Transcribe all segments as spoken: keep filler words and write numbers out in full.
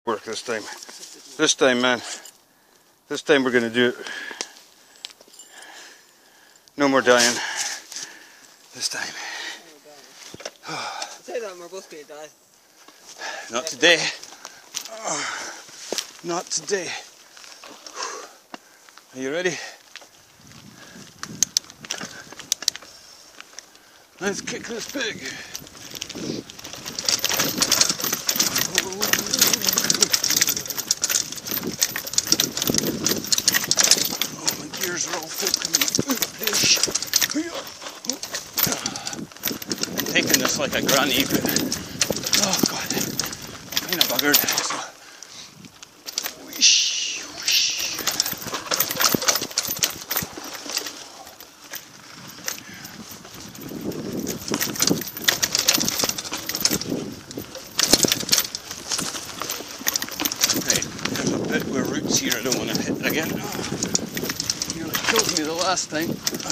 Work this time. This time, man. This time we're gonna do it. No more dying. This time. Say that we're both gonna die. Not today. Oh, not today. Are you ready? Let's kick this pig. Oh, my gears are all fucking fish. I'm taking this like a granny, but oh god, I'm kind of buggered. So, whoosh, whoosh. Right, there's a bit with roots here I don't want to hit again. Nearly killed me the last time.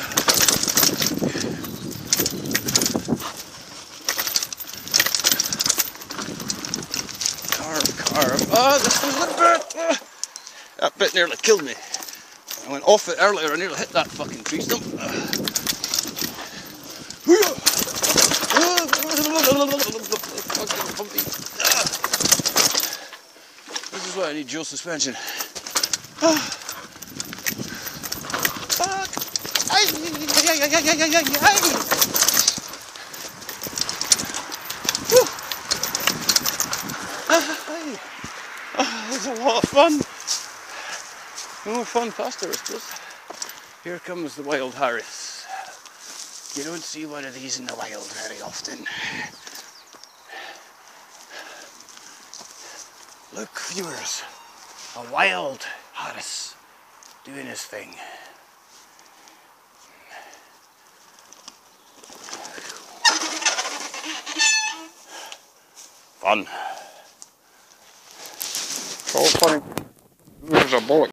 Oh, this was the bit. Oh, that bit nearly killed me. I went off it earlier, I nearly hit that fucking tree stump. This is why I need dual suspension. Fuck! Oh, this is a lot of fun. No more fun faster, I suppose. Here comes the wild Harris. You don't see one of these in the wild very often. Look, viewers, a wild Harris doing his thing. Fun. It's all funny. There's a bullet.